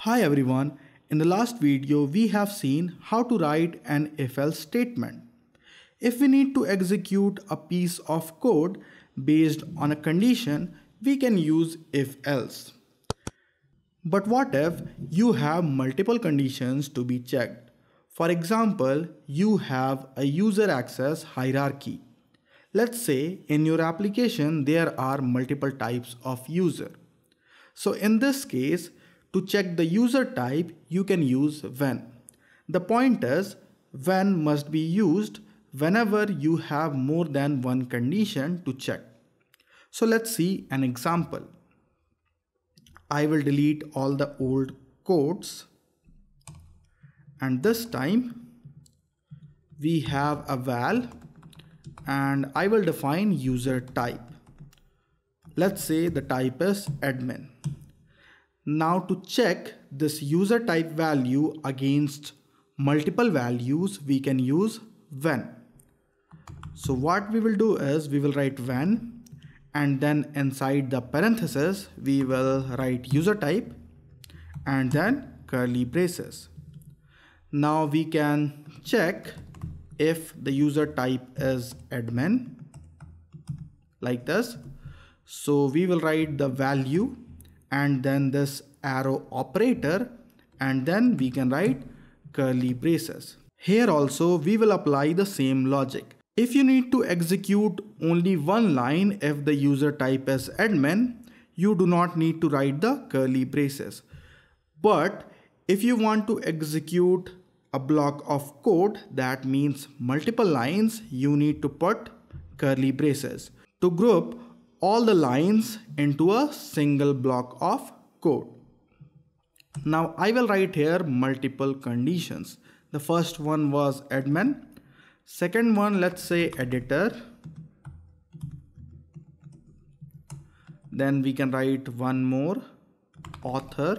Hi everyone, in the last video we have seen how to write an if-else statement. If we need to execute a piece of code based on a condition, we can use if-else. But what if you have multiple conditions to be checked? For example, you have a user access hierarchy. Let's say in your application there are multiple types of user. So in this case, to check the user type, you can use when. The point is, when must be used whenever you have more than one condition to check. So let's see an example. I will delete all the old codes, and this time we have a val, and I will define user type. Let's say the type is admin. Now to check this user type value against multiple values, we can use when. So what we will do is we will write when, and then inside the parenthesis we will write user type and then curly braces. Now we can check if the user type is admin like this. So we will write the value and then this arrow operator, and then we can write curly braces. Here also we will apply the same logic. If you need to execute only one line if the user type is admin, you do not need to write the curly braces. But if you want to execute a block of code that means multiple lines, you need to put curly braces to group all the lines into a single block of code. Now I will write here multiple conditions. The first one was admin. Second one, let's say editor. Then we can write one more, author.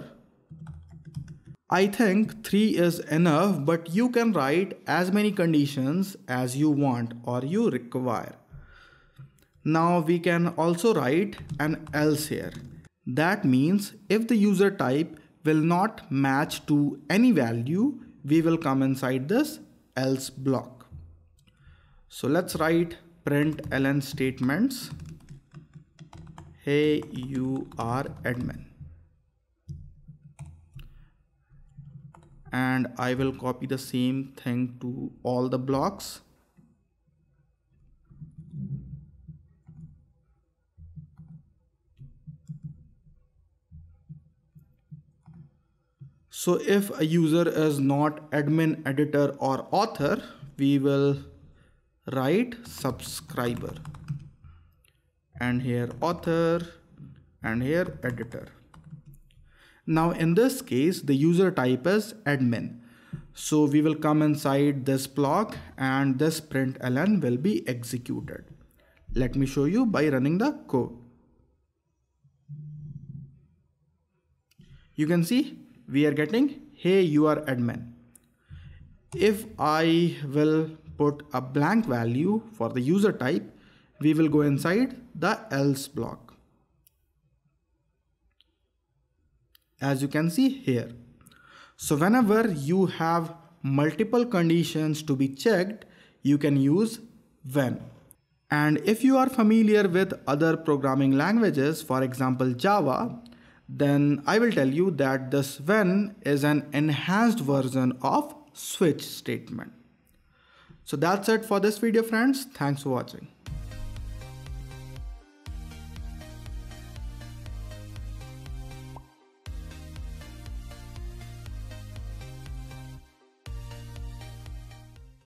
I think 3 is enough, but you can write as many conditions as you want or you require. Now we can also write an else here. That means if the user type will not match to any value, we will come inside this else block. So let's write println statements. Hey, you are admin. And I will copy the same thing to all the blocks. So if a user is not admin, editor or author, we will write subscriber, and here author, and here editor. Now in this case, the user type is admin. So we will come inside this block and this println will be executed. Let me show you by running the code. You can see we are getting, hey, you are admin. If I will put a blank value for the user type, we will go inside the else block. As you can see here. So whenever you have multiple conditions to be checked, you can use when. And if you are familiar with other programming languages, for example Java, then I will tell you that this when is an enhanced version of switch statement. So that's it for this video, friends. Thanks for watching.